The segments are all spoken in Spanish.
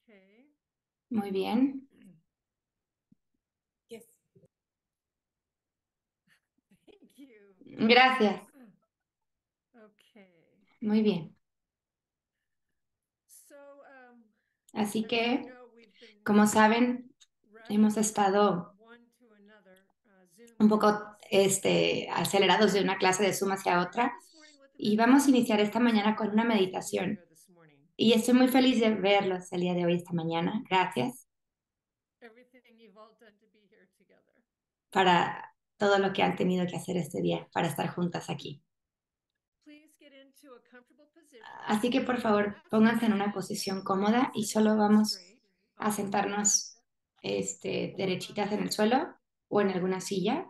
Okay. Muy bien. Yes. Thank you. Gracias. Okay. Muy bien. So, Así as you que, know, we've been como saben, hemos rushing from estado one to another Zoom un poco class. acelerados de una clase de Zoom We hacia started otra this morning with a y vamos a meditation. iniciar esta mañana con una So nice of you to be meditación. here this morning. Y estoy muy feliz de verlos el día de hoy, esta mañana. Gracias Everything you've all done to be here together. para todo lo que han tenido que hacer este día para estar juntas aquí. Please get into a comfortable position. Así que, por favor, pónganse en una posición cómoda y solo vamos a sentarnos derechitas en el suelo o en alguna silla.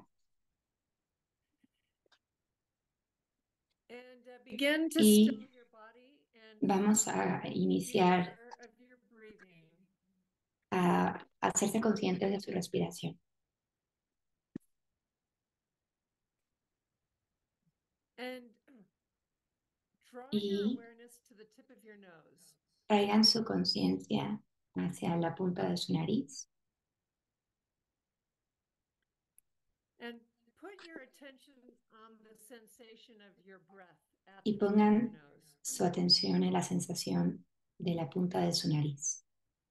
And begin to Y still your body and vamos a be iniciar aware of your breathing. a hacerse conscientes de su respiración. And draw your Y awareness to the tip of your nose. traigan su conciencia hacia la punta de su nariz And put your attention on the sensation of your breath at y the tip of your pongan nose. su atención en la sensación de la punta de su nariz.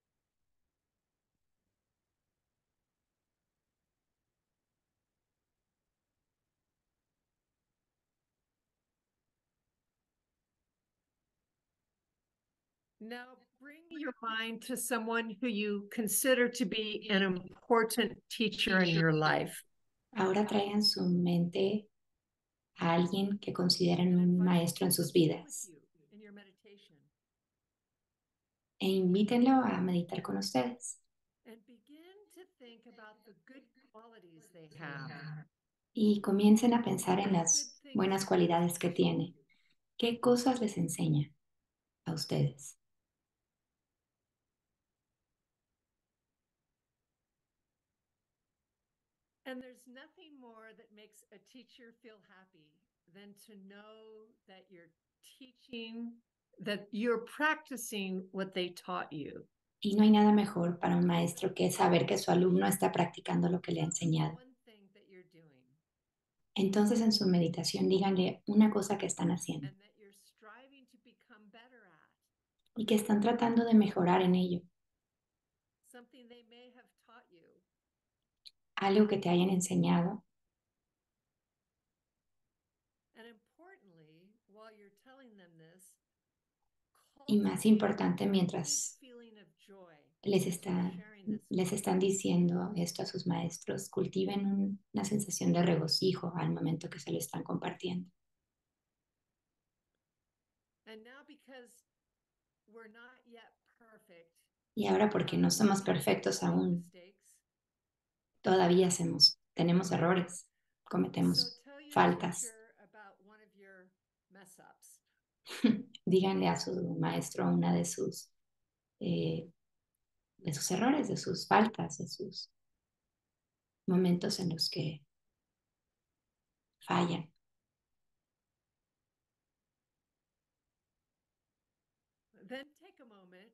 Now bring your mind to someone who you consider to be an important teacher in your life. Ahora traigan su mente a alguien que consideren un maestro en sus vidas In your meditation. e invítenlo a meditar con ustedes. And begin to think about the good qualities they have. Y comiencen a pensar en las buenas cualidades que tiene. ¿Qué cosas les enseña a ustedes? And there's nothing more that makes a teacher feel happy than to know that you're teaching, that you're practicing what they taught you. Y no hay nada mejor para un maestro que saber que su alumno está practicando lo que le ha enseñado. One thing that you're doing Entonces en su meditación díganle una cosa que están haciendo and that you're striving to become better at, y que están tratando de mejorar en ello. something they may have taught you. Algo que te hayan enseñado. And importantly, while you're telling them this, Y más importante, mientras feeling of joy les, as you're está, sharing this. les están diciendo esto a sus maestros, cultiven una sensación de regocijo al momento que se lo están compartiendo. And now because we're not yet perfect, Y ahora porque no somos perfectos aún, todavía tenemos errores, cometemos faltas. Díganle a su maestro una de sus errores, de sus faltas, de sus momentos en los que fallan. Then take a moment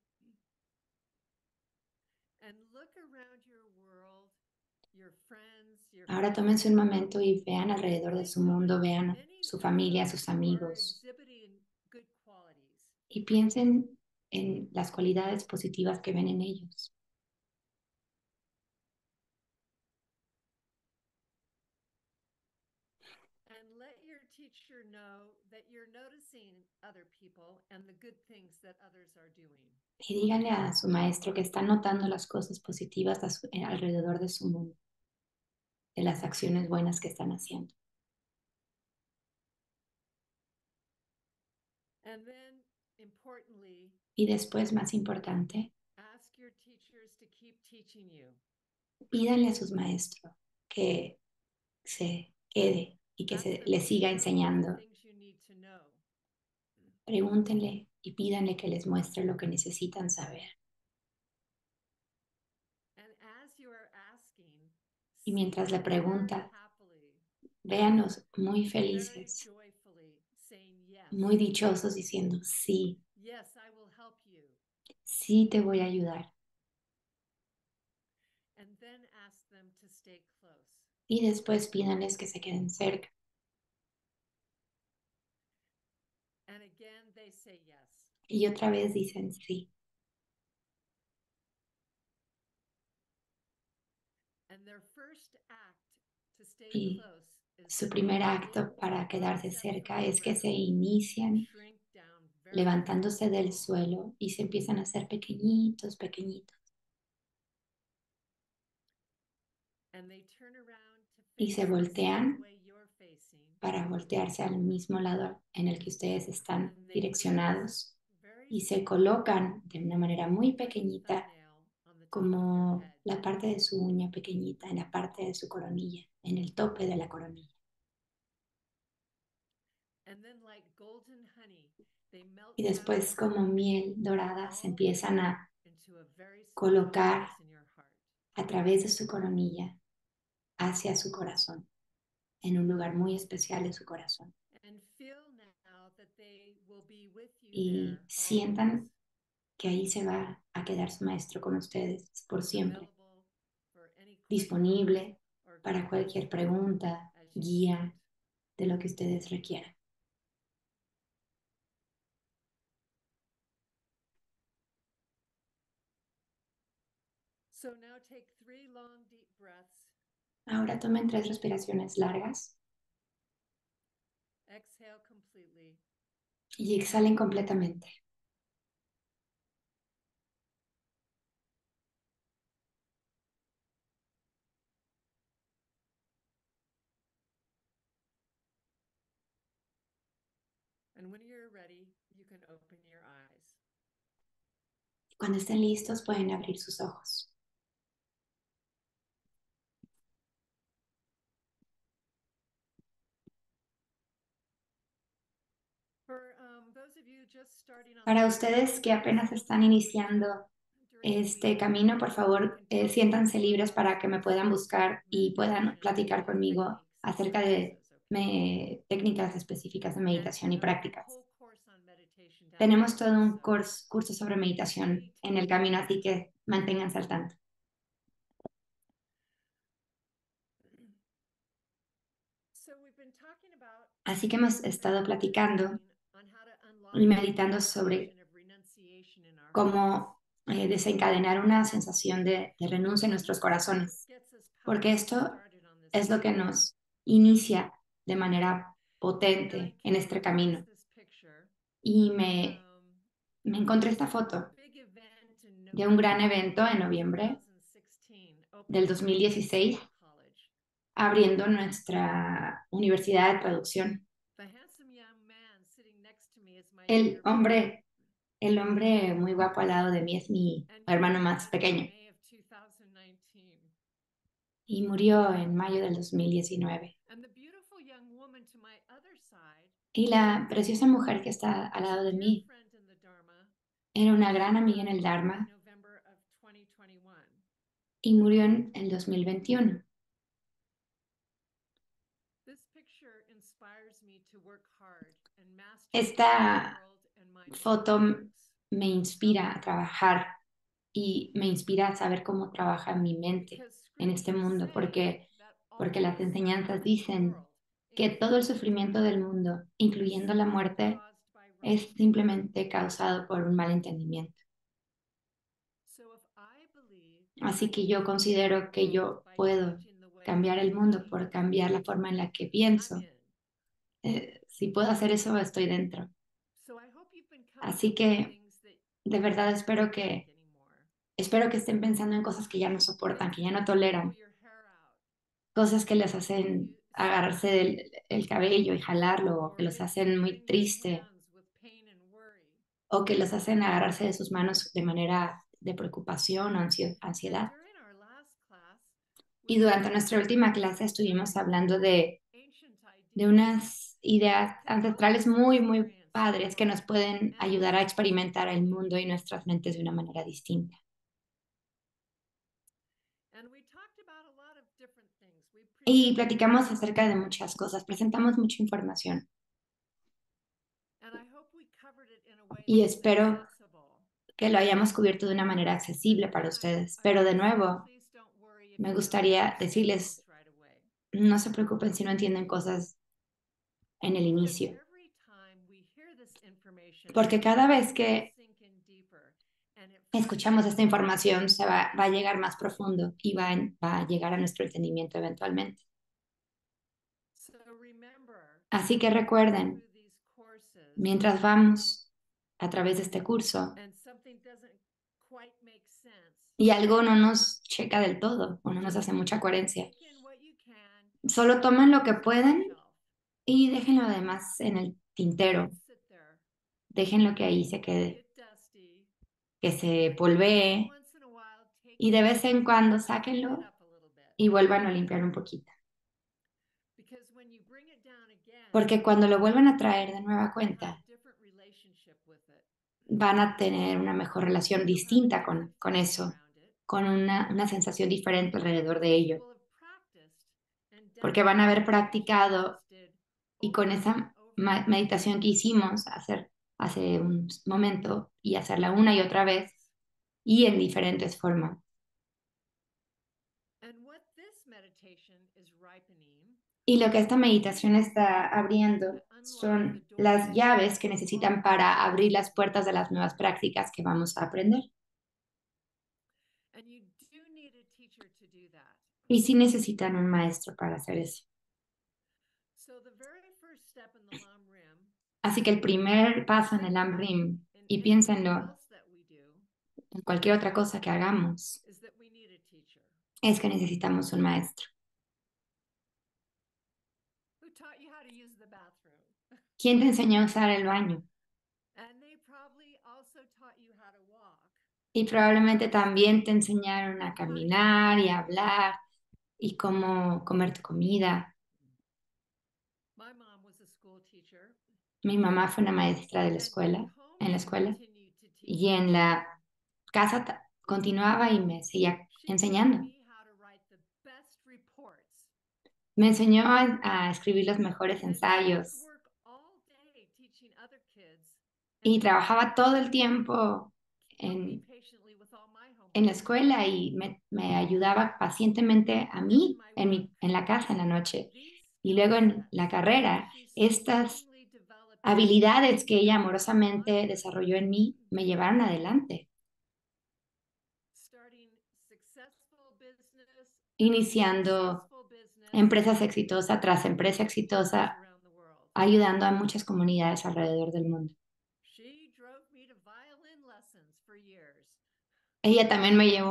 and look around your world, your friends, your Ahora tómense un momento y vean alrededor de su mundo, vean su familia, sus amigos y piensen en las cualidades positivas que ven en ellos. And let your teacher know that you're noticing other people and the good things that others are doing. Y díganle a su maestro que está notando las cosas positivas alrededor de su mundo, de las acciones buenas que están haciendo. And then, importantly, y después, más importante, ask your teachers to keep teaching you. Pídanle a sus maestros que se quede y que le siga enseñando. Pregúntenle y pídanle que les muestre lo que necesitan saber. Y mientras le pregunta, véanos muy felices, muy dichosos diciendo, sí, sí te voy a ayudar. And then ask them to stay close. Y después pídanles que se queden cerca. And again, they say yes. Y otra vez dicen sí. And their first act to stay Y close is su that primer they acto lift para one quedarse step cerca from the es que se ground, inician shrink down very levantándose del slowly, suelo y se empiezan a hacer pequeñitos, pequeñitos. and they turn around to Y face se the same voltean way you're facing, para voltearse al mismo lado en el que ustedes están and they direccionados. place very Y se slowly colocan de una manera muy their pequeñita, thumbnail on the top of your como head. la parte de su uña pequeñita en la parte de su coronilla, en el tope de la coronilla. And then like golden honey, they melt Y down después, como miel dorada, se all the empiezan way a into a very small colocar place in your heart. a través de su coronilla hacia su corazón, en un lugar muy especial de su corazón. And feel now that they will be with you Y there sientan always, que ahí se va a quedar su maestro con ustedes por siempre, available for any questions disponible or para guidance cualquier pregunta, as you see guía, it. de lo que ustedes requieran. So now take 3 long deep breaths. Ahora tomen 3 respiraciones largas Exhale completely. y exhalen completamente. And when you're ready, you can open your eyes. Cuando estén listos pueden abrir sus ojos. For those of you just starting on Para the ustedes que journey, apenas feel están free to iniciando reach out during the este week. camino, por You favor, can tell me siéntanse more libres about para que me puedan buscar y puedan meditation platicar conmigo techniques and acerca de practices, okay? técnicas específicas de And meditación y we have a prácticas. whole course on meditation down Tenemos the todo road, un so curso sobre meditación stay en el tuned. camino, así que manténganse al tanto. So we've been talking about Así que hemos estado platicando on how to unlock y the meditando sobre sensation of renunciation in our hearts. cómo desencadenar una sensación de renuncia en nuestros corazones, Gets us porque powerfully esto started on this es lo que journey. nos inicia de manera And I potente en came este across camino. this picture Y from me encontré esta foto big event in de un gran November evento en noviembre 2016, del opening 2016, college. abriendo nuestra universidad de traducción. The handsome young man sitting next to me is my El younger hombre, el hombre muy guapo al lado de mí es mi brother. And he hermano died más in pequeño May of 2019. y murió en mayo del 2019. And the beautiful young woman to my other side Y la preciosa mujer que está al was a lado de dear mí friend in the Dharma. era una She gran amiga en died el Dharma in November of 2021. y murió en el 2021. This picture inspires me to work hard and master Esta my world and my foto dynamics. me inspira a trabajar y me inspira a saber cómo trabaja mi mente Because en este scriptures mundo, say that porque all las the enseñanzas suffering in the dicen world, que todo el including sufrimiento del death, mundo, is incluyendo la simply muerte, caused by wrong es thinking. simplemente causado por un malentendimiento. So if I believe Así I que can yo change considero the que world yo by puedo changing the way cambiar I el mundo think, por cambiar la forma en la que I'm pienso. in. Si puedo hacer eso, estoy dentro. So I hope you've been coming Así up with que things that de verdad you can't take anymore. espero que estén pensando en cosas que ya no soportan, Things que that ya no make you pull toleran, your hair out, cosas que les that make hacen you agarrarse sad, del el cabello y jalarlo, o que or los make you hacen muy wring your triste, hands with pain and worry. o que los hacen agarrarse de sus manos de manera de preocupación o And ansiedad. during our last class, Y we durante talked nuestra about última clase some estuvimos really hablando ancient de ideas unas ideas that can help ancestrales us muy, muy experience the padres que nos world pueden and ayudar a ourselves experimentar el differently. mundo y nuestras mentes de una manera distinta. And we talked about a lot of different things. We Y presented platicamos acerca de muchas cosas, presentamos mucha información and I hope we covered it in a way y that was espero accessible. que lo hayamos cubierto de una manera accesible para ustedes. Pero de nuevo, me gustaría decirles, no se preocupen si no entienden cosas en el inicio, porque cada vez que escuchamos esta información va a llegar más profundo y va a llegar a nuestro entendimiento eventualmente. Así que recuerden, mientras vamos a través de este curso y algo no nos checa del todo o no nos hace mucha coherencia, solo tomen lo que pueden y dejen lo demás en el tintero. Déjenlo que ahí se quede, que se polvee y de vez en cuando sáquenlo y vuelvan a limpiar un poquito. Porque cuando lo vuelvan a traer de nueva cuenta, van a tener una mejor relación distinta con eso, con una sensación diferente alrededor de ello. Porque van a haber practicado y con esa meditación que hicimos hace un momento y hacerla una y otra vez y en diferentes formas. Y lo que esta meditación está abriendo son las llaves que necesitan para abrir las puertas de las nuevas prácticas que vamos a aprender. Y sí necesitan un maestro para hacer eso. Así que el primer paso en el Amrim, y piénsenlo en cualquier otra cosa que hagamos, es que necesitamos un maestro. ¿Quién te enseñó a usar el baño? Y probablemente también te enseñaron a caminar y a hablar y cómo comer tu comida. Mi mamá fue una maestra de la escuela, en la escuela, y en la casa continuaba y me seguía enseñando. Me enseñó a escribir los mejores ensayos y trabajaba todo el tiempo en la escuela y me ayudaba pacientemente a mí en la casa en la noche. Y luego en la carrera, estas habilidades que ella amorosamente desarrolló en mí me llevaron adelante. Iniciando empresas exitosas tras empresa exitosa, ayudando a muchas comunidades alrededor del mundo. Ella también me llevó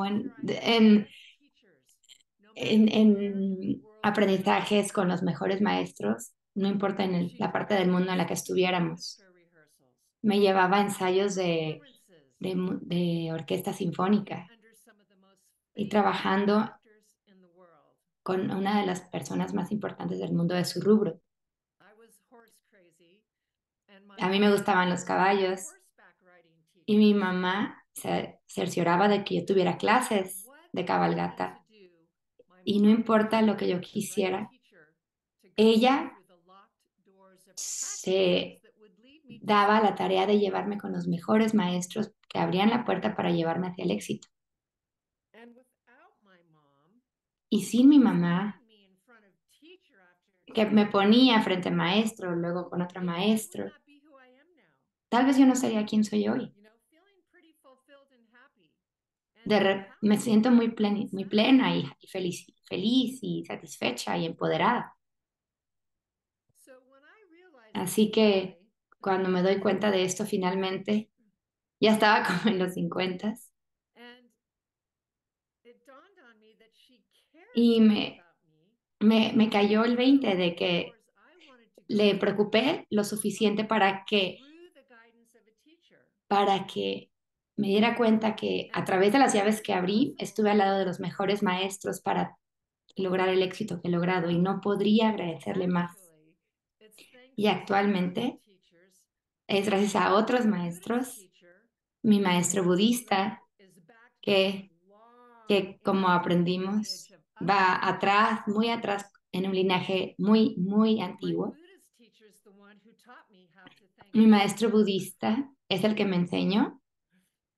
en aprendizajes con los mejores maestros, no importa en la parte del mundo en la que estuviéramos. Me llevaba a ensayos de orquesta sinfónica y trabajando con una de las personas más importantes del mundo de su rubro. A mí me gustaban los caballos y mi mamá se cercioraba de que yo tuviera clases de cabalgata y no importa lo que yo quisiera, ella se daba la tarea de llevarme con los mejores maestros que abrían la puerta para llevarme hacia el éxito. Y sin mi mamá, que me ponía frente al maestro, luego con otro maestro, tal vez yo no sería quien soy hoy. Me siento muy plena y feliz y satisfecha y empoderada. Así que cuando me doy cuenta de esto finalmente, ya estaba como en los 50 y me cayó el 20 de que le preocupé lo suficiente para que me diera cuenta que a través de las llaves que abrí, estuve al lado de los mejores maestros para lograr el éxito que he logrado y no podría agradecerle más. Y actualmente es gracias a otros maestros, mi maestro budista, que, que como aprendimos, va atrás, muy atrás, en un linaje muy, muy antiguo. Mi maestro budista es el que me enseñó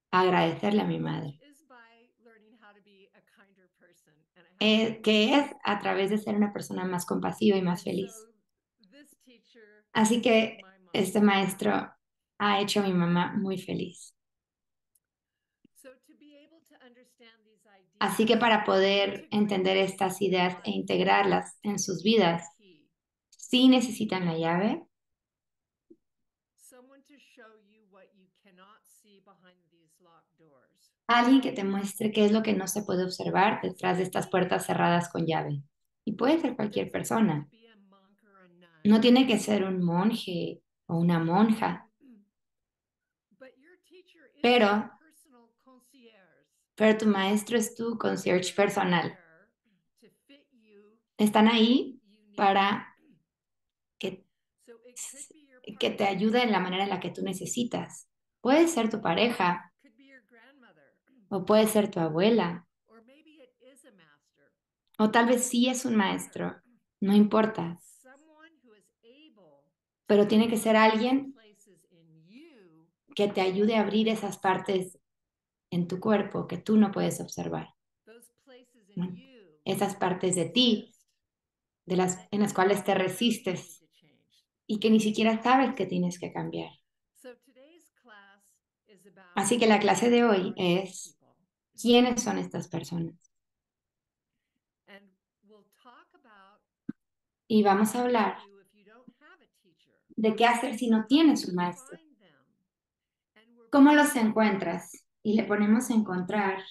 agradecerle a mi madre, is by learning how to be a kinder person. And I have to que es a través de ser una persona más compasiva y más and feliz. so this teacher Así made que my mom este maestro ha hecho a mi mamá muy feliz. so to be able to understand these Así que ideas para and poder entender integrate estas them in their ideas e life, integrarlas en sus vidas, the key. sí necesitan la llave, Someone to show you what you cannot see behind these locked doors. alguien que te muestre qué es lo que no se puede observar detrás de estas puertas cerradas con llave. Y puede ser cualquier Doesn't have persona. to be a monk or a nun. No tiene que ser un monje o una monja, But your teacher is pero, your personal concierge. pero tu maestro es tu concierge They're personal. there to fit you Están where ahí you need para them. que, So it could be your que te partner, ayude en la manera en la que tú necesitas. Puede ser tu pareja could be your grandmother, o puede ser tu abuela or maybe it is a master. o tal vez sí es un maestro, no importa, Someone who is able pero tiene que ser those alguien places in you que te ayude a abrir esas partes en tu cuerpo que tú no puedes observar, those places ¿no? in you Esas partes de that ti resist, en las cuales te that you know you need resistes to change. y que ni siquiera sabes que tienes que cambiar. So today's class is about Así que la clase de who hoy are these es, people. ¿quiénes son estas personas? And we'll talk about Y vamos a what hablar to do if you don't have a teacher, de qué hacer si no how tienes to un maestro. find them. And we're ¿Cómo los putting encuentras? Y le ponemos encontrar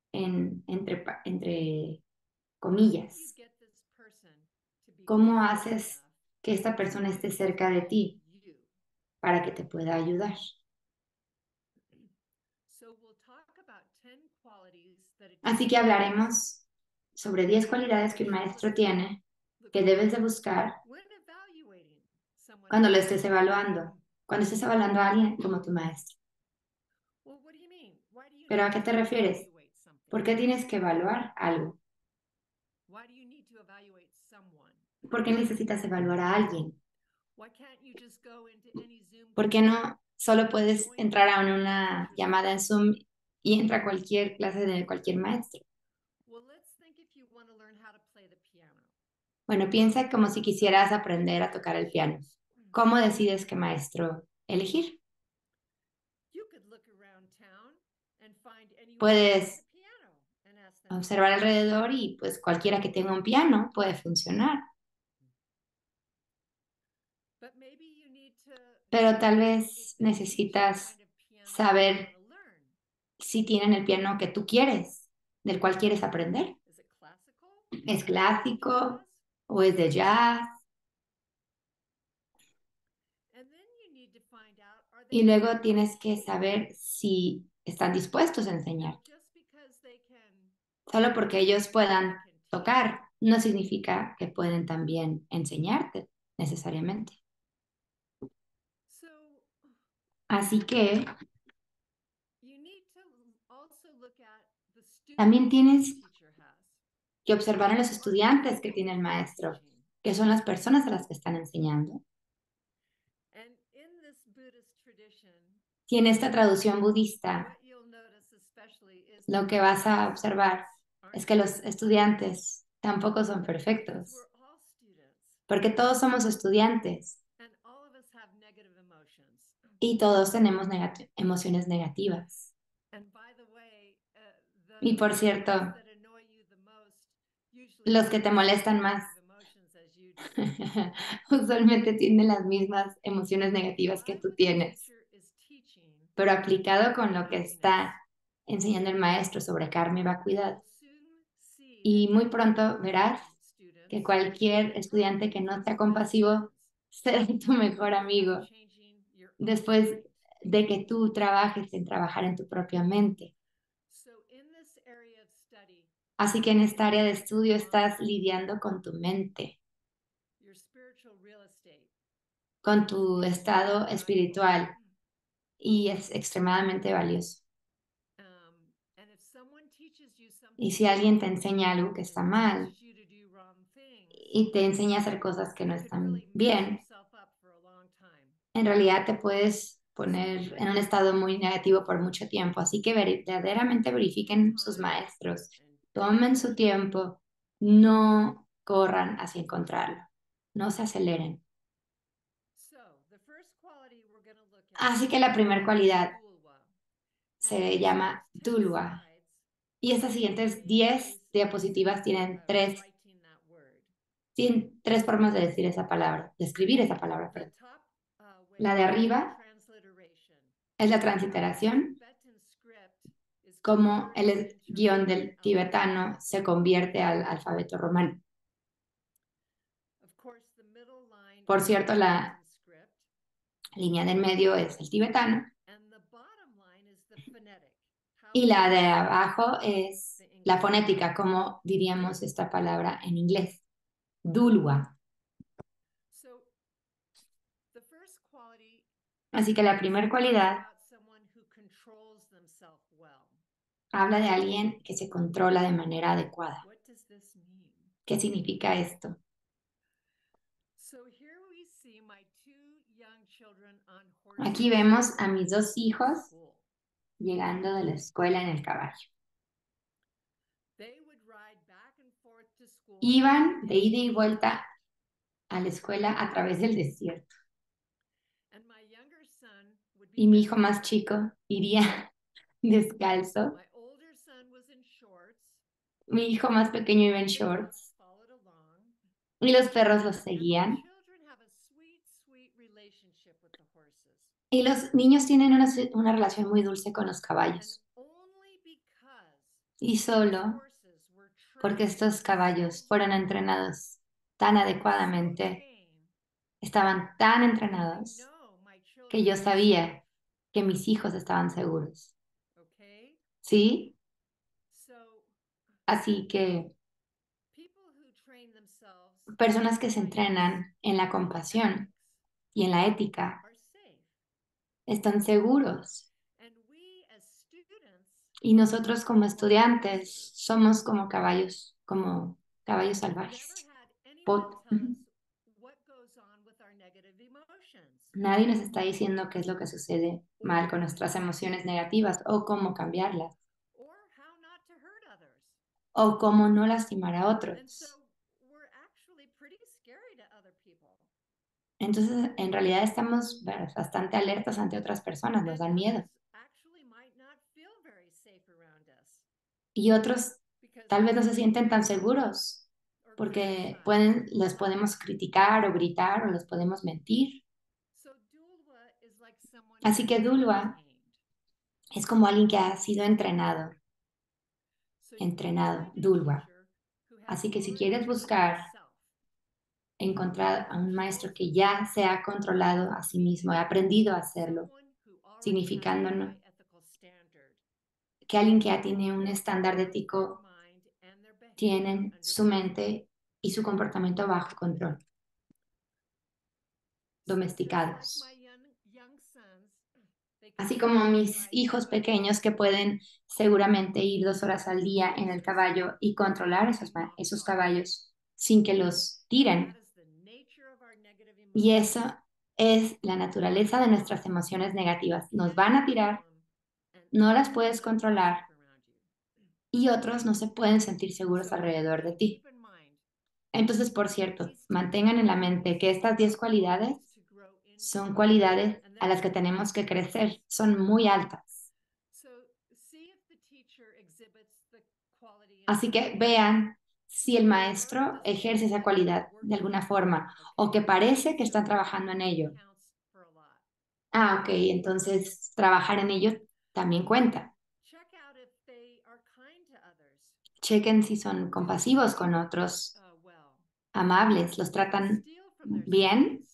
entre comillas. how do you get this person to be ¿Cómo close haces enough que esta to persona esté use cerca de ti you? para que te pueda ayudar? So we'll talk about 10 qualities that a Así que teacher has. hablaremos sobre 10 cualidades que un maestro tiene que debes de buscar When evaluating someone cuando lo as a estés teacher. evaluando, cuando estés evaluando a alguien como tu maestro. Well, what do you mean? Why do you ¿Pero a need qué to te refieres? evaluate something? ¿Por qué tienes que evaluar algo? Why do you need to evaluate someone? ¿Por qué necesitas evaluar a alguien? Why can't you just go into any Zoom ¿Por qué call no solo puedes join entrar a one of the una teachers llamada en classes? Zoom y entra a cualquier clase de cualquier maestro? Well, let's think if you want to learn how to play the piano. Bueno, piensa como si quisieras aprender a tocar el piano. ¿Cómo decides qué maestro elegir? You could look around town and find anyone Puedes with a piano and ask them to observar play. alrededor y pues cualquiera que tenga un piano puede funcionar. But maybe you need to Pero tal know vez if they teach the necesitas kind of piano you saber want to learn. si tienen el piano que tú quieres, del cual quieres aprender. Is it classical? ¿Es clásico Jazz? o es de jazz? And then you need to find out, are they Y luego willing to tienes que teach? saber si están dispuestos a Now, enseñar. just because they can Solo porque ellos play, puedan they can teach. tocar no significa que pueden también enseñarte necesariamente. So Así que you need to also look at the también students tienes the teacher has. que observar a los Who are the estudiantes que people tiene el that they're maestro, teaching? que son las personas a las que están enseñando. And in this Buddhist tradition, Y en esta traducción budista, what you'll notice especially is lo that que vas a observar aren't es que los perfect. estudiantes tampoco son Because perfectos, we're all students porque todos somos estudiantes and all of us have negative emotions. y todos tenemos emociones negativas. And by the way, Y por the cierto, ones that annoy you the most usually los have que te the same molestan más negative emotions as you do. usualmente tienen las mismas emociones negativas que Apply tú what the tienes, teacher is teaching pero aplicado con lo que happiness. está enseñando el maestro sobre karma y vacuidad. You'll soon see Y that muy any pronto verás compassionate students que cualquier will estudiante probably que no become sea your best compasivo friends. será tu mejor Remember amigo about changing your own después mind. de que tú trabajes en trabajar en tu propia mente. So in this area of study, Así que en esta área de estudio your estás mind, lidiando con tu mente, your spiritual real estate, con tu is estado valuable. espiritual y es extremadamente valioso. And if someone teaches you something Y si alguien te wrong, enseña algo que and está mal teaches you to do wrong things, y te enseña a hacer cosas que no you could están really mess bien, yourself up for a long time. en realidad te puedes poner en un estado muy negativo por mucho tiempo. Así que verdaderamente verifiquen sus maestros, tomen su tiempo, no corran hacia encontrarlo, no se aceleren. Así que la primera cualidad se llama Dulwa. Y estas siguientes 10 diapositivas tienen tres formas de decir esa palabra, de escribir esa palabra, perdón. La de arriba es la transliteración, como el guión del tibetano se convierte al alfabeto romano. Por cierto, la línea del medio es el tibetano y la de abajo es la fonética, como diríamos esta palabra en inglés, Dulwa. Así que la primera cualidad habla de alguien que se controla de manera adecuada. ¿Qué significa esto? Aquí vemos a mis dos hijos llegando de la escuela en el caballo. Iban de ida y vuelta a la escuela a través del desierto. Y mi hijo más chico iría descalzo. Mi hijo más pequeño iba en shorts. Y los perros los seguían. Y los niños tienen una relación muy dulce con los caballos. Y solo porque estos caballos fueron entrenados tan adecuadamente, estaban tan entrenados, que yo sabía que mis hijos estaban seguros. ¿Sí? Así que personas que se entrenan en la compasión y en la ética están seguros. Y nosotros como estudiantes somos como caballos salvajes. Ujú. Nadie nos está diciendo qué es lo que sucede mal con nuestras emociones negativas o cómo cambiarlas o cómo no lastimar a otros. Entonces, en realidad estamos bastante alertas ante otras personas, nos dan miedo. Y otros tal vez no se sienten tan seguros porque les podemos criticar o gritar o les podemos mentir. Así que Dulwa es como alguien que ha sido entrenado, Dulwa. Así que si quieres encontrar a un maestro que ya se ha controlado a sí mismo, ha aprendido a hacerlo, significando que alguien que ya tiene un estándar ético, tienen su mente y su comportamiento bajo control, domesticados. Así como mis hijos pequeños que pueden seguramente ir 2 horas al día en el caballo y controlar esos caballos sin que los tiren. Y eso es la naturaleza de nuestras emociones negativas. Nos van a tirar, no las puedes controlar y otros no se pueden sentir seguros alrededor de ti. Entonces, por cierto, mantengan en la mente que estas 10 cualidades son cualidades a las que tenemos que crecer, son muy altas. Así que vean si el maestro ejerce esa cualidad de alguna forma o que parece que están trabajando en ello. Ah, ok, entonces trabajar en ello también cuenta. Chequen si son compasivos con otros, amables, los tratan bien,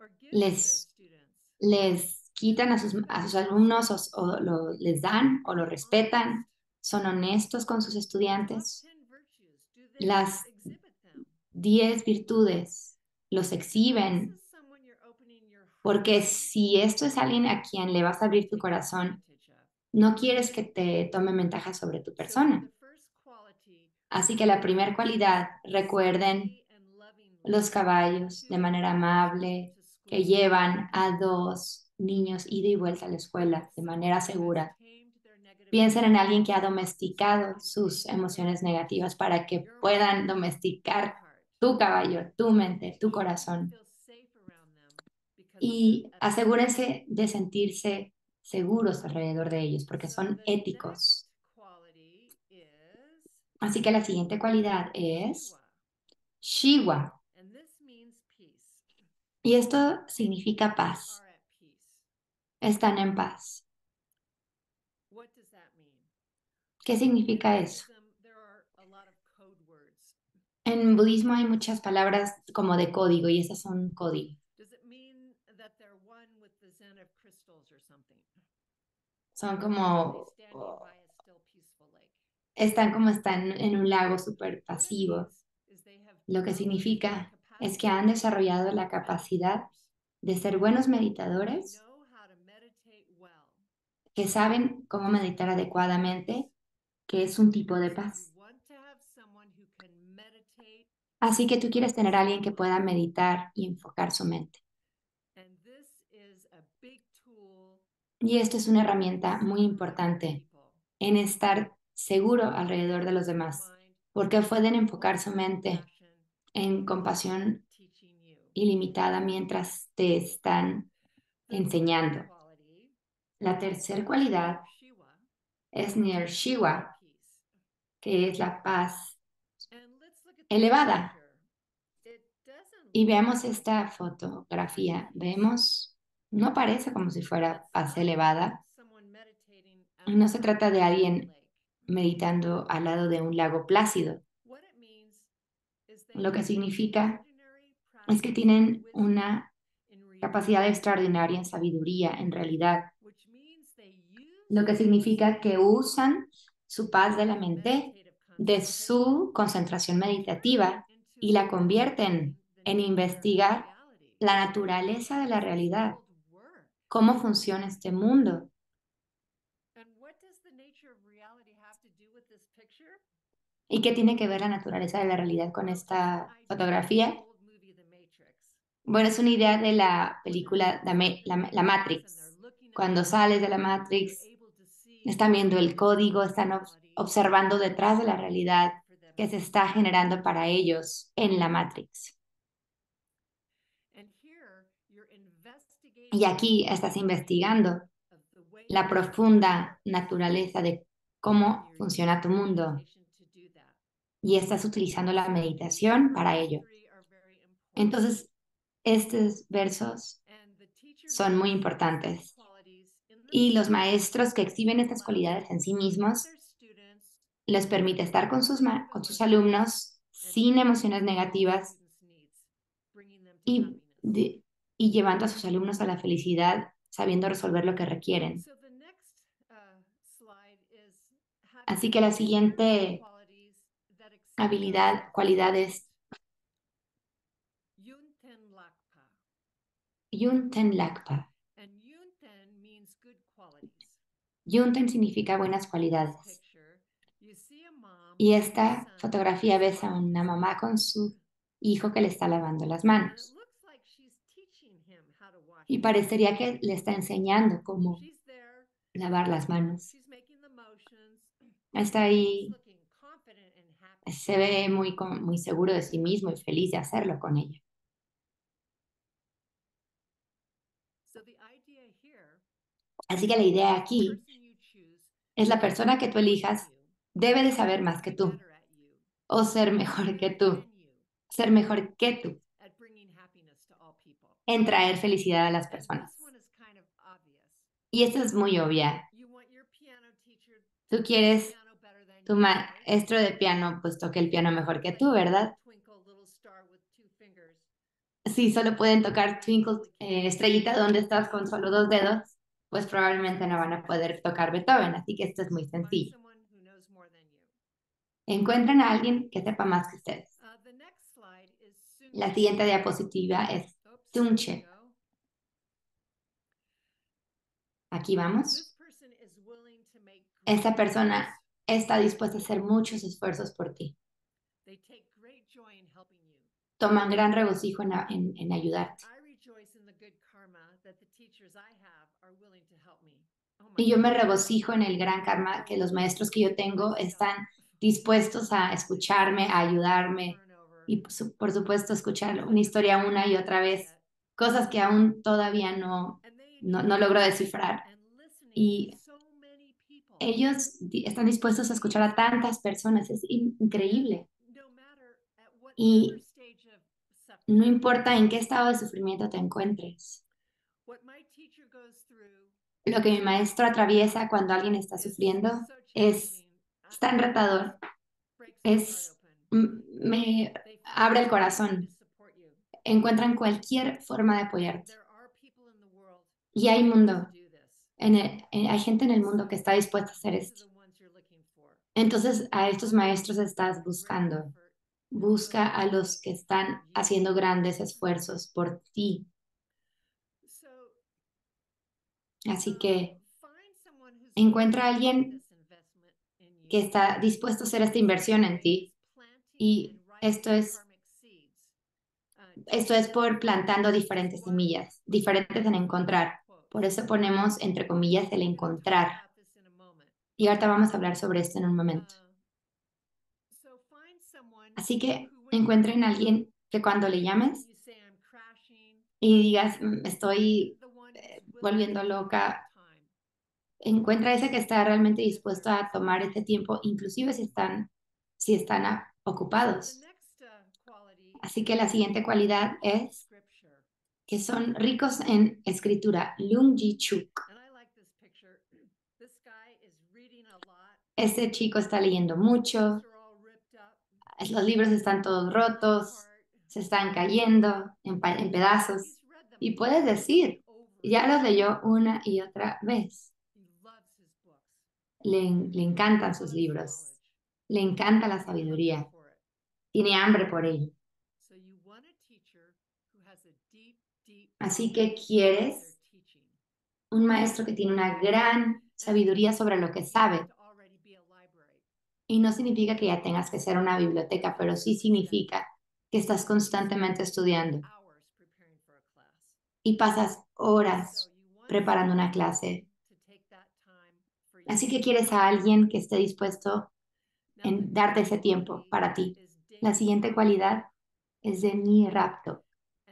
les quitan a sus alumnos les dan o lo respetan, son honestos con sus estudiantes. Las 10 virtudes los exhiben, porque si esto es alguien a quien le vas a abrir tu corazón, no quieres que te tome ventaja sobre tu persona. Así que la primera cualidad, recuerden los caballos de manera amable que llevan a 2 niños ida y vuelta a la escuela de manera Someone who has segura. tamed their negative Piensen en alguien emotions que ha so that domesticado they sus can emociones manage negativas para que your puedan mind, your domesticar heart. tu caballo, tu mente, tu Teach them to corazón. feel safe around them because it's Y ethical. asegúrense de sentirse seguros alrededor de ellos porque So son the éticos. next quality is Así que la siguiente cualidad es Shiva, Shiva. and this means peace. Y esto significa They paz. are at peace. Están en paz. What does that mean? ¿Qué Well, in significa eso? Buddhism, there are a lot of code words. En budismo hay muchas palabras como de código y esas son código. Does it mean that they're one with the Zen of crystals or something? Son Are they como, standing by a still peaceful lake? están en un lago súper What it pasivo. means is they have Lo que developed the significa es que capacity han to desarrollado be la good capacidad meditators. de ser buenos They meditadores, know how to meditate well. que saben cómo meditar adecuadamente, que es un tipo de So you paz. want to have someone who can meditate Así que tú and quieres tener a alguien que focus. pueda meditar y enfocar su mente. And this is a big tool Y esto es una herramienta in muy centering importante people. en estar seguro alrededor de los Your demás, mind porque pueden with enfocar su mente compassion en compasión teaching you. ilimitada mientras te están The third enseñando. quality La tercera is cualidad Shiva, es which is Nirshiva, inner peace. que es la paz And let's look at this elevada. picture. It doesn't Y look veamos like esta high fotografía. peace. Vemos, no parece como si fuera It's paz not elevada. someone meditating at No a se trata de peaceful alguien lake. meditando al lado de un lago plácido. What it means is they Lo que have significa extraordinary es que practice tienen wisdom una in capacidad reality, extraordinaria en sabiduría, en realidad. which means they use Lo que this significa que wisdom usan su paz de la of mente, meditative de concentration su concentración and turn it meditativa into y la investigating convierten the en nature of investigar reality. la naturaleza How de la does this realidad, world work? cómo funciona este mundo. And what does the nature of reality have to do with this picture? ¿Y qué tiene que ver la naturaleza de la realidad con Well, it's an esta idea from the fotografía? old movie The Matrix. Bueno, es una idea de la When they're película inside the La Matrix and they're Matrix. looking at the Cuando sales de la code, they're Matrix, able to see están viendo el the código, inner están reality observando detrás de that's la being realidad created for them que in se the está Matrix. generando para ellos en la Matrix. And here you're investigating Y aquí the estás science investigando of the way la this world profunda works. naturaleza de And cómo you're funciona using tu mundo meditation to do that. y estás utilizando la So these meditación para first ello. three are very important. Entonces, estos versos And the teachers son who muy exhibit these importantes. qualities in Y los themselves maestros que exhiben estas allows cualidades them en sí to be with mismos their students les permite estar con with positive con sus emotions alumnos and sin meeting emociones all the negativas students' needs, bringing them to y, happiness. y llevando a sus alumnos a la felicidad, sabiendo resolver lo que requieren. So the next slide is having Así que la spiritual siguiente qualities that exceed those of this cualidad world. es Yunten Lakpa. Yunten Lakpa. And Yunten means good qualities. Yunten significa buenas In this cualidades. picture, you see a mom Y with her esta son fotografía ves a scrubbing una his mamá con hands. su hijo que le está lavando las And it manos. looks like she's teaching him how to wash Y his parecería hands. que le está enseñando cómo She's there, lavar las manos. she's making the motions. Está He's ahí, looking confident and happy. se ve muy seguro de sí mismo y feliz de hacerlo con ella. So the idea here Así que la idea is the aquí person you choose es la should persona know que tú more than elijas you, debe de saber más to que be tú better at you, o ser to be mejor que better tú, than you ser mejor que tú at bringing happiness to all people. en traer felicidad a las And this personas. one is kind of obvious. Y esto es muy obvia. You want your piano teacher to Tú play the quieres piano better than tu you, right? maestro de piano pues toque el piano mejor que tú, Playing ¿verdad? Twinkle Little Star with two fingers. Si solo pueden tocar They Twinkle, probably can't. estrellita, ¿dónde estás? Con solo dos dedos, pues probablemente no van a poder tocar Beethoven. Así que esto es muy Find sencillo. someone who knows more than you. Encuentren a alguien que sepa más que ustedes. The next slide is La Sunche. siguiente diapositiva es Oops, there we Tunche. go. Aquí vamos. This person is willing to make Esta great persona efforts. está dispuesta a hacer muchos esfuerzos por ti. They take great joy in helping you. Toman gran regocijo en ayudarte. I rejoice in the good karma Y yo me regocijo en el gran karma que los maestros que yo tengo están dispuestos a escucharme, a ayudarme y por supuesto escuchar una historia una y otra vez, cosas que aún todavía no logro descifrar. Y ellos están dispuestos a escuchar a tantas personas, es increíble. Y no importa en qué estado de sufrimiento te encuentres, lo que mi maestro atraviesa cuando alguien está sufriendo es tan retador, es, me abre el corazón, encuentran cualquier forma de apoyarte. Y hay mundo, hay gente en el mundo que está dispuesta a hacer esto. Entonces, a estos maestros estás buscando. Busca a los que están haciendo grandes esfuerzos por ti. Así que encuentra a alguien que está dispuesto a hacer esta inversión en ti. Y esto es por plantando diferentes semillas, diferentes en encontrar. Por eso ponemos entre comillas el encontrar. Y ahorita vamos a hablar sobre esto en un momento. Así que encuentren a alguien que cuando le llames y digas, "Me estoy volviendo loca", encuentra ese que está realmente dispuesto a tomar ese tiempo, inclusive si están ocupados. Así que la siguiente cualidad es que son ricos en escritura. Lung Ji Chuk. Este chico está leyendo mucho, los libros están todos rotos, se están cayendo en pedazos. Y puedes decir, ya los leyó una y otra vez. Le encantan sus libros, le encanta la sabiduría, tiene hambre por ello. Así que quieres un maestro que tiene una gran sabiduría sobre lo que sabe. Y no significa que ya tengas que ser una biblioteca, pero sí significa que estás constantemente estudiando y pasas horas preparando una clase. Así que quieres a alguien que esté dispuesto en darte ese tiempo para ti. La siguiente cualidad es de mi rapto.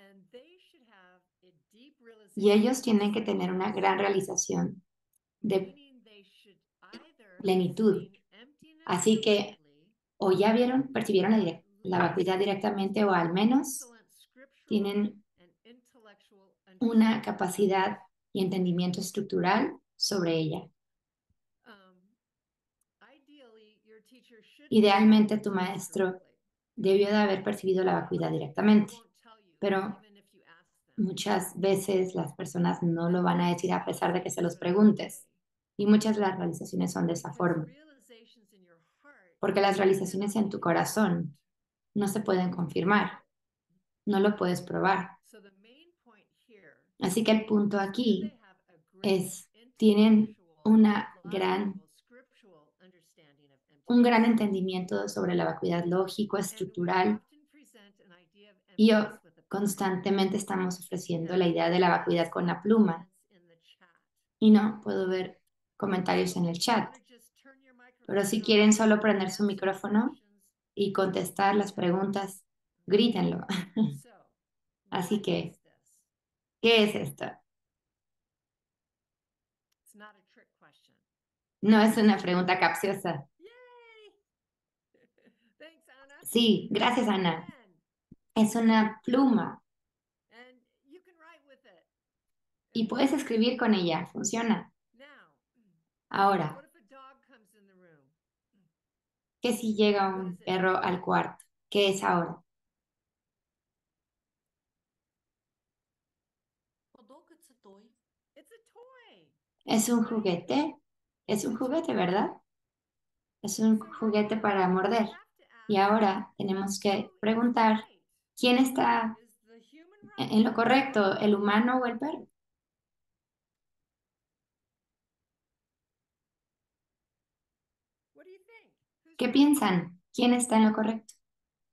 Y ellos tienen que tener una gran realización de plenitud. Así que o ya percibieron la vacuidad directamente o al menos tienen una capacidad y entendimiento estructural sobre ella. Idealmente tu maestro debió de haber percibido la vacuidad directamente, pero muchas veces las personas no lo van a decir a pesar de que se los preguntes. Y muchas de las realizaciones son de esa forma, porque las realizaciones en tu corazón no se pueden confirmar, no lo puedes probar. Así que el punto aquí es, tienen un gran entendimiento sobre la vacuidad lógico, estructural, y constantemente estamos ofreciendo la idea de la vacuidad con la pluma. Y no puedo ver comentarios en el chat, pero si quieren solo prender su micrófono y contestar las preguntas, grítenlo. Así que, ¿qué es esto? No es una pregunta capciosa. Sí, gracias, Ana. Es una pluma y puedes escribir con ella, funciona. Ahora, ¿qué si llega un perro al cuarto? ¿Qué es ahora? ¿Es un juguete? Es un juguete, ¿verdad? Es un juguete para morder. Y ahora tenemos que preguntar, ¿quién está en lo correcto, el humano o el perro? ¿Qué piensan? ¿Quién está en lo correcto?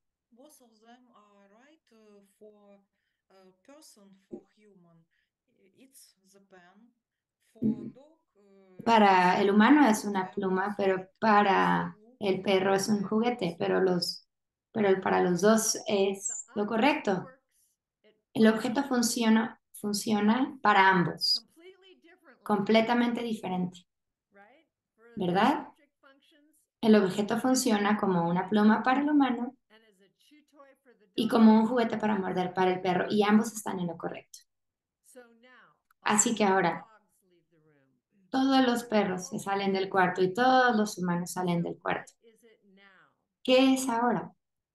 Both of them are right for a person, for human. Para el humano es una pluma, pero para el perro es un juguete, pero para los dos es lo correcto. El objeto funciona para ambos, completamente diferente, ¿verdad? El objeto funciona como una pluma para el humano y como un juguete para morder para el perro, y ambos están en lo correcto. Así que ahora, todos los perros se salen del cuarto y todos los humanos salen del cuarto. ¿Qué es ahora?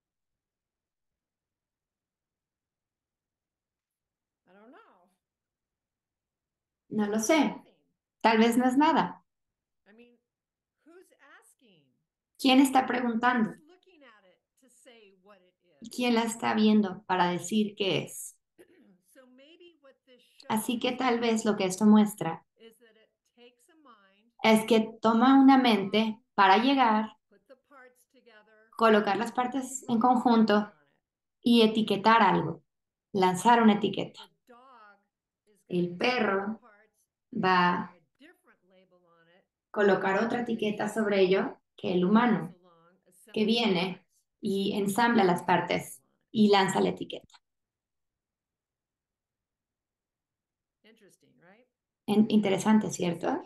No lo sé. Tal vez no es nada. ¿Quién está preguntando? ¿Quién la está viendo para decir qué es? Así que tal vez lo que esto muestra es que toma una mente para llegar, colocar las partes en conjunto y etiquetar algo, lanzar una etiqueta. El perro va a colocar otra etiqueta sobre ello que el humano, que viene y ensambla las partes y lanza la etiqueta. Interesante, ¿cierto?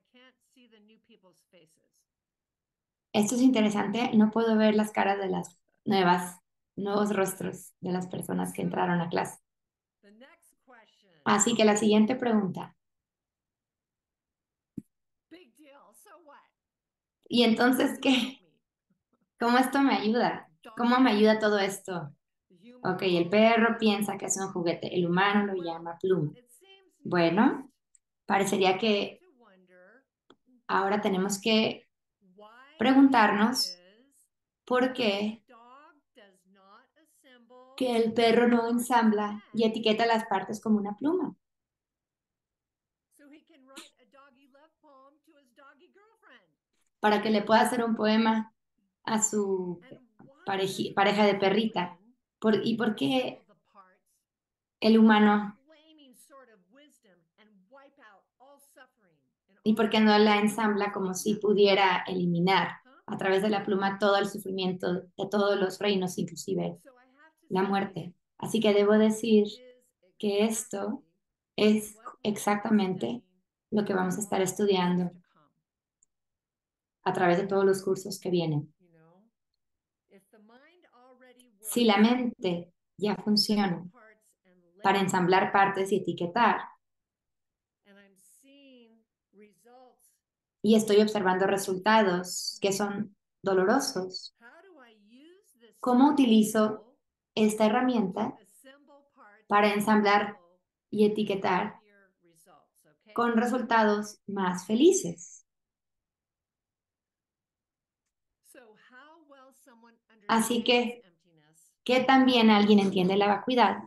Esto es interesante. No puedo ver las caras de las nuevos rostros de las personas que entraron a clase. Así que la siguiente pregunta. ¿Y entonces qué? ¿Cómo esto me ayuda? ¿Cómo me ayuda todo esto? Ok, el perro piensa que es un juguete, el humano lo llama pluma. Bueno, parecería que ahora tenemos que preguntarnos por qué que el perro no ensambla y etiqueta las partes como una pluma, para que le pueda hacer un poema a su pareja de perrita. ¿Y por qué el humano? ¿Y por qué no la ensambla como si pudiera eliminar a través de la pluma todo el sufrimiento de todos los reinos, inclusive la muerte? Así que debo decir que esto es exactamente lo que vamos a estar estudiando a través de todos los cursos que vienen. Si la mente ya funciona para ensamblar partes y etiquetar, y estoy observando resultados que son dolorosos, ¿cómo utilizo esta herramienta para ensamblar y etiquetar con resultados más felices? Así que, ¿qué tan bien alguien entiende la vacuidad?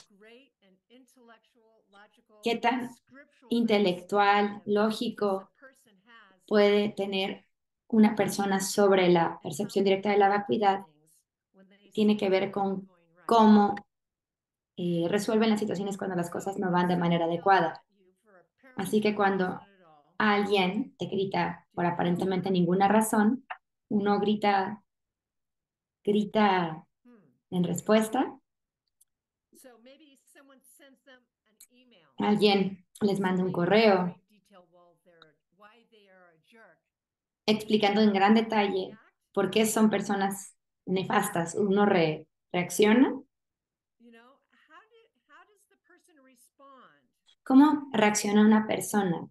¿Qué tan intelectual, lógico puede tener una persona sobre la percepción directa de la vacuidad? Tiene que ver con cómo resuelven las situaciones cuando las cosas no van de manera adecuada. Así que cuando alguien te grita por aparentemente ninguna razón, uno grita en respuesta. Alguien les manda un correo explicando en gran detalle por qué son personas nefastas. Uno reacciona. ¿Cómo reacciona una persona?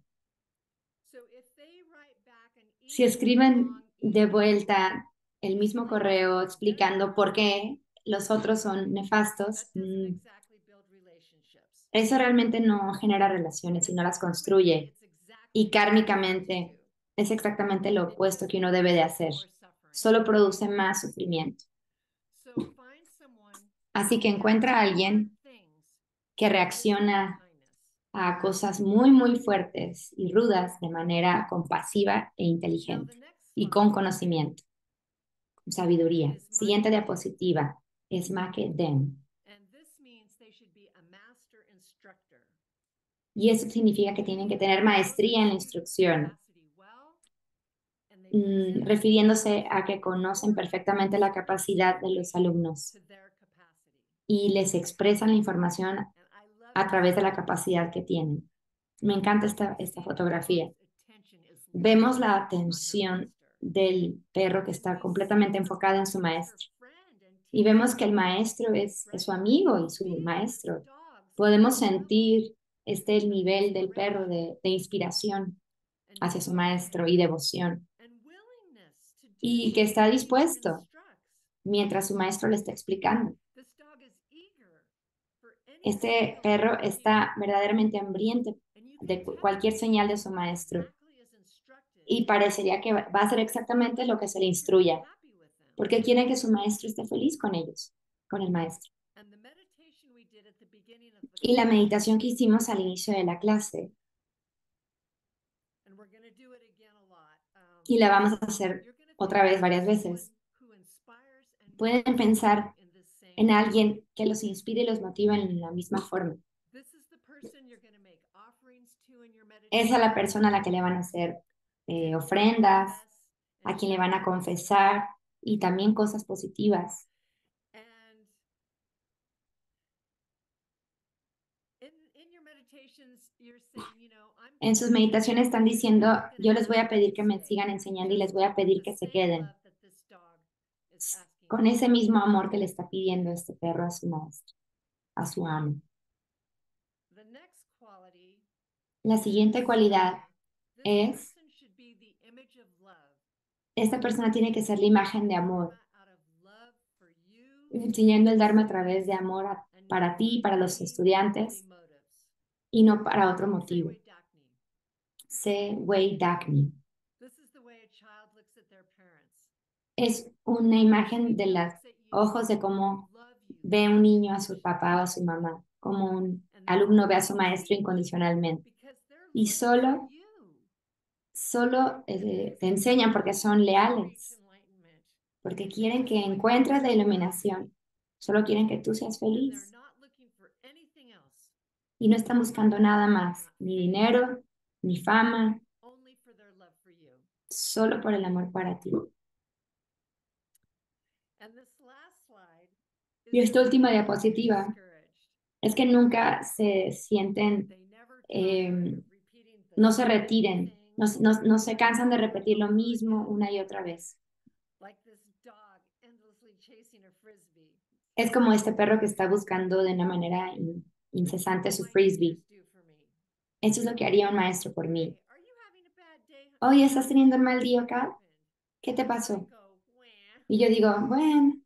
Si escriben de vuelta el mismo correo explicando por qué los otros son nefastos, eso realmente no genera relaciones, sino las construye. Y kármicamente es exactamente lo opuesto que uno debe de hacer. Solo produce más sufrimiento. Así que encuentra a alguien que reacciona a cosas muy, muy fuertes y rudas de manera compasiva e inteligente y con conocimiento, con sabiduría. Siguiente diapositiva es Make Dem. Y eso significa que tienen que tener maestría en la instrucción, refiriéndose a que conocen perfectamente la capacidad de los alumnos y les expresan la información a través de la capacidad que tienen. Me encanta esta fotografía. Vemos la atención del perro que está completamente enfocada en su maestro. Y vemos que el maestro es su amigo y su maestro. Podemos sentir el nivel del perro de inspiración hacia su maestro y devoción. Y que está dispuesto mientras su maestro le está explicando. Este perro está verdaderamente hambriento de cualquier señal de su maestro y parecería que va a hacer exactamente lo que se le instruya, porque quieren que su maestro esté feliz con ellos, con el maestro. Y la meditación que hicimos al inicio de la clase, y la vamos a hacer otra vez varias veces, pueden pensar en alguien que los inspire y los motive en la misma forma. Es a la persona a la que le van a hacer ofrendas, a quien le van a confesar y también cosas positivas. En sus meditaciones están diciendo, yo les voy a pedir que me sigan enseñando y les voy a pedir que se queden con ese mismo amor que le está pidiendo este perro a su maestro, a su amo. La siguiente cualidad es, esta persona tiene que ser la imagen de amor, enseñando el Dharma a través de amor para ti y para los estudiantes y no para otro motivo. Se Wei Dakni. Es una imagen de los ojos de cómo ve un niño a su papá o a su mamá, como un alumno ve a su maestro incondicionalmente. Y solo te enseñan porque son leales, porque quieren que encuentres la iluminación, solo quieren que tú seas feliz. Y no están buscando nada más, ni dinero, ni fama, solo por el amor para ti. Y esta última diapositiva es que nunca se sienten, no se retiren, no se cansan de repetir lo mismo una y otra vez. Es como este perro que está buscando de una manera incesante su frisbee. Eso es lo que haría un maestro por mí. Oye, ¿estás teniendo un mal día acá? ¿Qué te pasó? Y yo digo, bueno.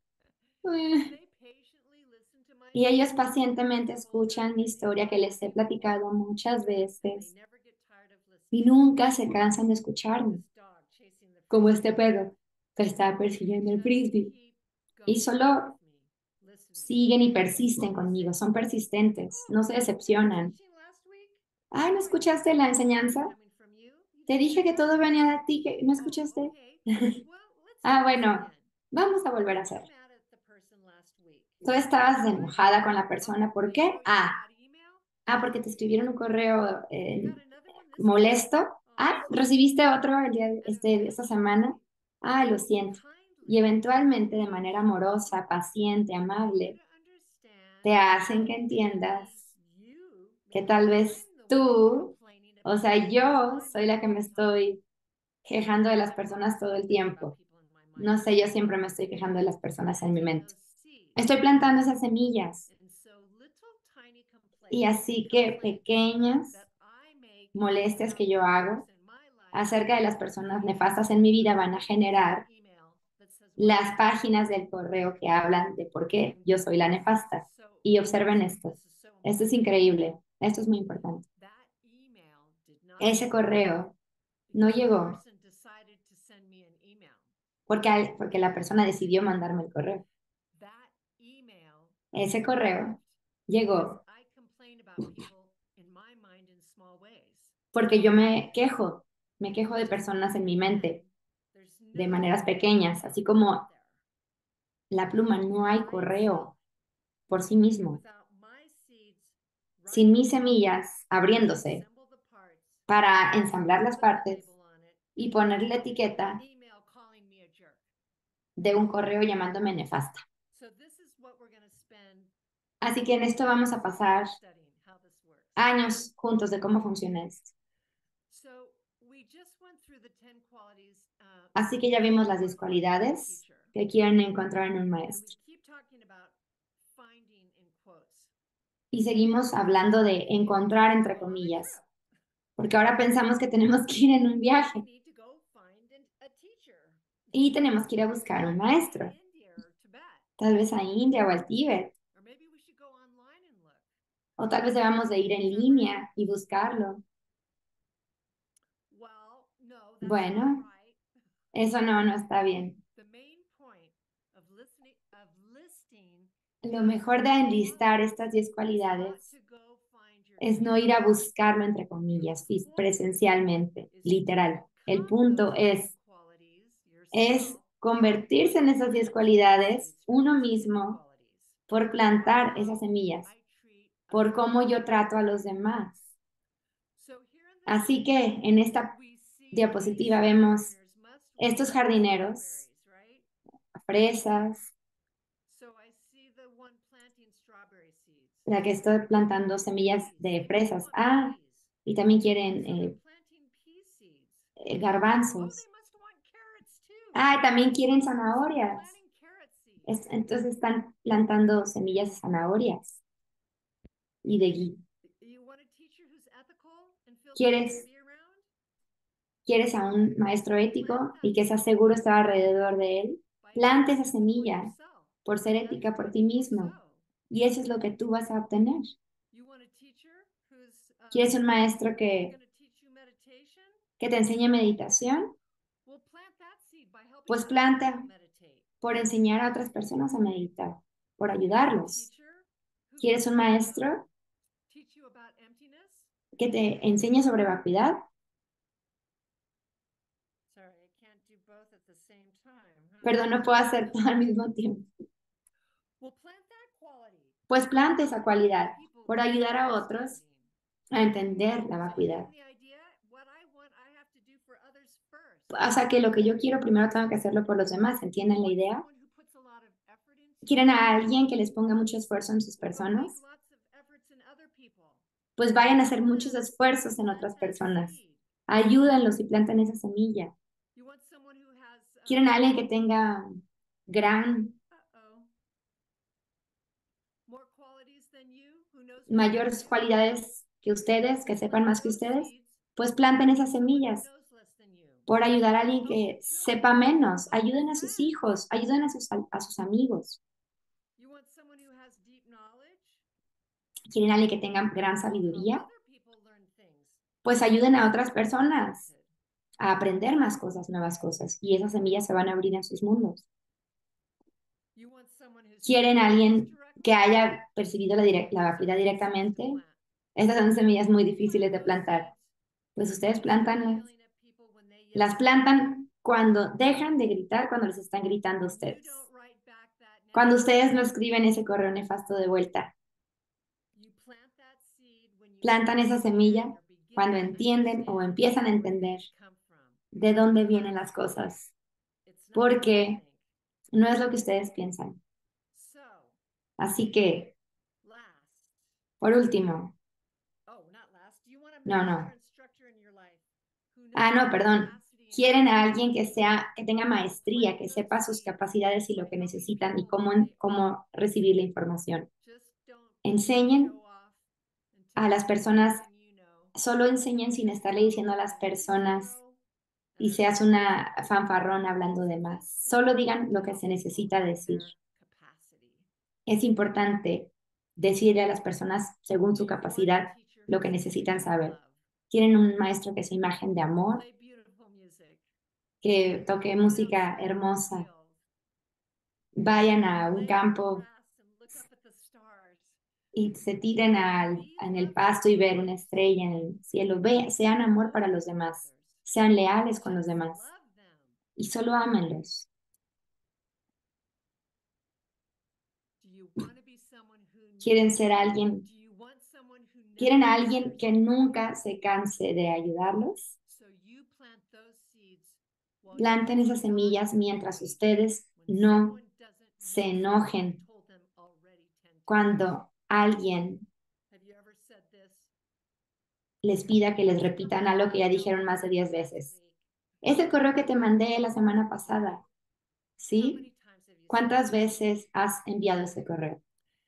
Y ellos pacientemente escuchan mi historia que les he platicado muchas veces y nunca se cansan de escucharme, como este perro que está persiguiendo el frisbee. Y solo siguen y persisten conmigo, son persistentes, no se decepcionan. Ay, ¿no escuchaste la enseñanza? Te dije que todo venía de ti, que no escuchaste. Ah, bueno, vamos a volver a hacer. Tú estabas enojada con la persona, ¿por qué? Porque te escribieron un correo molesto. ¿Recibiste otro esta semana? Lo siento. Y eventualmente, de manera amorosa, paciente, amable, te hacen que entiendas que tal vez tú, o sea, yo soy la que me estoy quejando de las personas todo el tiempo. No sé, yo siempre me estoy quejando de las personas en mi mente. Estoy plantando esas semillas. Y así que pequeñas molestias que yo hago acerca de las personas nefastas en mi vida van a generar las páginas del correo que hablan de por qué yo soy la nefasta. Y observen esto. Esto es increíble. Esto es muy importante. Ese correo no llegó porque la persona decidió mandarme el correo. Ese correo llegó porque yo me quejo de personas en mi mente de maneras pequeñas, así como la pluma, no hay correo por sí mismo. sin mis semillas abriéndose para ensamblar las partes y ponerle la etiqueta de un correo llamándome nefasta. Así que en esto vamos a pasar años juntos de cómo funciona esto. Así que ya vimos las 10 cualidades que quieren encontrar en un maestro. Y seguimos hablando de encontrar entre comillas, porque ahora pensamos que tenemos que ir en un viaje y tenemos que ir a buscar un maestro, tal vez a India o al Tíbet, o tal vez debamos de ir en línea y buscarlo. Bueno, eso no está bien. Lo mejor de enlistar estas 10 cualidades es no ir a buscarlo, entre comillas, presencialmente, literal. El punto es convertirse en esas 10 cualidades uno mismo por plantar esas semillas, por cómo yo trato a los demás. Así que en esta diapositiva vemos estos jardineros, fresas, la que estoy plantando semillas de fresas. Ah, y también quieren garbanzos. Ah, también quieren zanahorias. Entonces están plantando semillas de zanahorias y de gui. ¿Quieres a un maestro ético y que sea seguro estar alrededor de él? Plante esa semilla por ser ética por ti mismo. Y eso es lo que tú vas a obtener. ¿Quieres un maestro que te enseñe meditación? Pues planta por enseñar a otras personas a meditar, por ayudarlos. ¿Quieres un maestro que te enseñe sobre vacuidad? Perdón, no puedo hacer todo al mismo tiempo. Pues plante esa cualidad por ayudar a otros a entender la vacuidad. O sea que lo que yo quiero primero tengo que hacerlo por los demás, ¿entienden la idea? ¿Quieren a alguien que les ponga mucho esfuerzo en sus personas? Pues vayan a hacer muchos esfuerzos en otras personas. Ayúdenlos y planten esa semilla. ¿Quieren a alguien que tenga gran, mayores cualidades que ustedes, que sepan más que ustedes? Pues planten esas semillas por ayudar a alguien que sepa menos. Ayuden a sus hijos, ayuden a sus amigos. ¿Quieren a alguien que tenga gran sabiduría? Pues ayuden a otras personas a aprender más cosas, nuevas cosas, y esas semillas se van a abrir en sus mundos. ¿Quieren a alguien que haya percibido la vacuidad directamente? Estas son semillas muy difíciles de plantar. Pues ustedes plantan las plantan cuando dejan de gritar, cuando les están gritando ustedes. Cuando ustedes no escriben ese correo nefasto de vuelta. Plantan esa semilla cuando entienden o empiezan a entender de dónde vienen las cosas. Porque no es lo que ustedes piensan. Así que, por último, no. Ah, no, perdón. Quieren a alguien que tenga maestría, que sepa sus capacidades y lo que necesitan y cómo recibir la información. Enseñen a las personas, solo enseñen sin estarle diciendo a las personas y seas una fanfarrón hablando de más. Solo digan lo que se necesita decir. Es importante decirle a las personas, según su capacidad, lo que necesitan saber. Quieren un maestro que sea imagen de amor, que toque música hermosa, vayan a un campo y se tiren en el pasto y ver una estrella en el cielo. Sean amor para los demás, sean leales con los demás y solo ámenlos. Quieren ser alguien ¿Quieren a alguien que nunca se canse de ayudarlos? Planten esas semillas mientras ustedes no se enojen cuando alguien les pida que les repitan algo que ya dijeron más de 10 veces. Es el correo que te mandé la semana pasada, ¿sí? ¿Cuántas veces has enviado ese correo?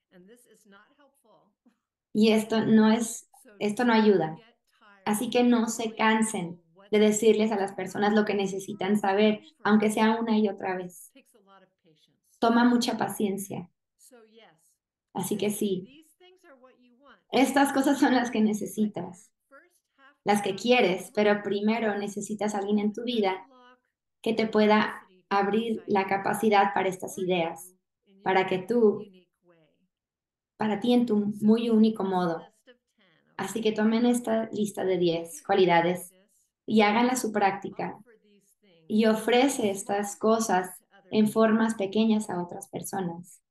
Y esto no ayuda. Así que no se cansen de decirles a las personas lo que necesitan saber, aunque sea una y otra vez. Toma mucha paciencia. Así que sí, estas cosas son las que necesitas, las que quieres, pero primero necesitas a alguien en tu vida que te pueda abrir la capacidad para estas ideas, para que tú, para ti en tu muy único modo. Así que tomen esta lista de 10 cualidades y háganla su práctica y ofrece estas cosas en formas pequeñas a otras personas.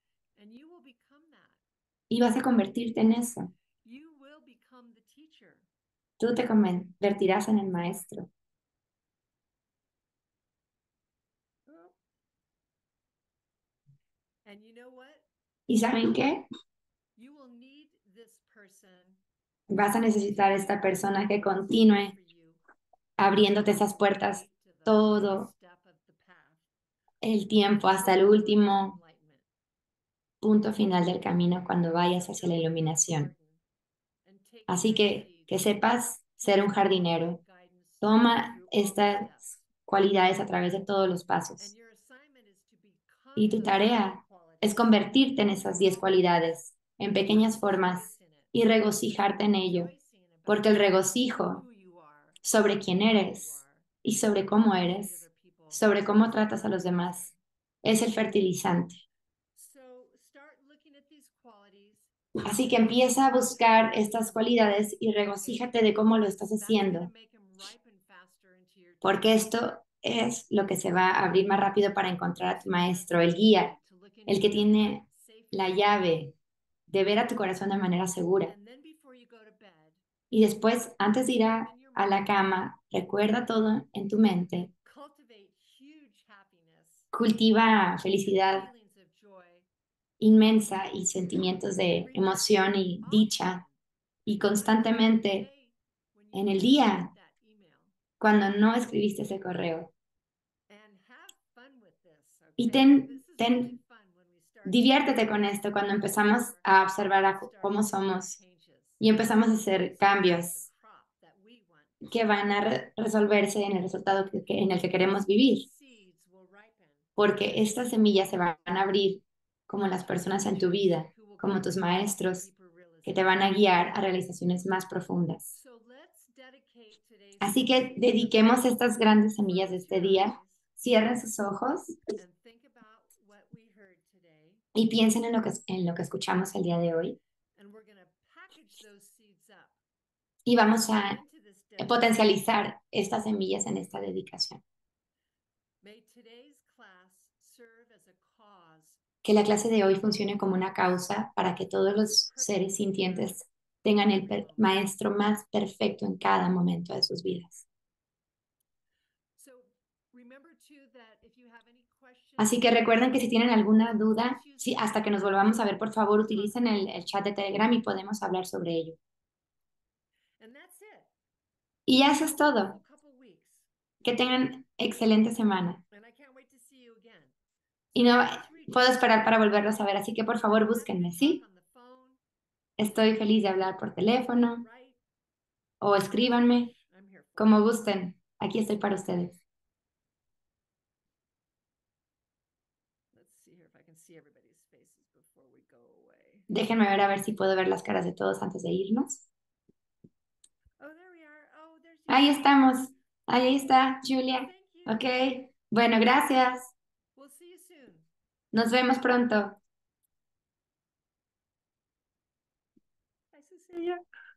Y vas a convertirte en eso. Tú te convertirás en el maestro. ¿Y saben qué? Vas a necesitar esta persona que continúe abriéndote esas puertas todo el tiempo hasta el último punto final del camino cuando vayas hacia la iluminación. Así que sepas ser un jardinero. Toma estas cualidades a través de todos los pasos. Y tu tarea es convertirte en esas 10 cualidades, en pequeñas formas, y regocijarte en ello, porque el regocijo sobre quién eres y sobre cómo tratas a los demás, es el fertilizante. Así que empieza a buscar estas cualidades y regocíjate de cómo lo estás haciendo, porque esto es lo que se va a abrir más rápido para encontrar a tu maestro, el guía, el que tiene la llave de ver a tu corazón de manera segura. Y después, antes de ir a la cama, recuerda todo en tu mente, cultiva felicidad inmensa y sentimientos de emoción y dicha, y constantemente en el día, cuando no escribiste ese correo. Y diviértete con esto cuando empezamos a observar cómo somos y empezamos a hacer cambios que van a resolverse en el resultado en el que queremos vivir, porque estas semillas se van a abrir como las personas en tu vida, como tus maestros, que te van a guiar a realizaciones más profundas. Así que dediquemos estas grandes semillas de este día. Cierren sus ojos y piensen en lo que escuchamos el día de hoy. Y vamos a potencializar estas semillas en esta dedicación. Que la clase de hoy funcione como una causa para que todos los seres sintientes tengan el maestro más perfecto en cada momento de sus vidas. Así que recuerden que si tienen alguna duda, sí, hasta que nos volvamos a ver, por favor, utilicen el chat de Telegram y podemos hablar sobre ello. Y ya eso es todo. Que tengan excelente semana. Y no puedo esperar para volverlos a ver, así que por favor búsquenme, ¿sí? Estoy feliz de hablar por teléfono o escríbanme, como gusten. Aquí estoy para ustedes. Déjenme ver a ver si puedo ver las caras de todos antes de irnos. Ahí estamos. Ahí está, Julia. Ok. Bueno, gracias. Nos vemos pronto. Hi, Cecilia.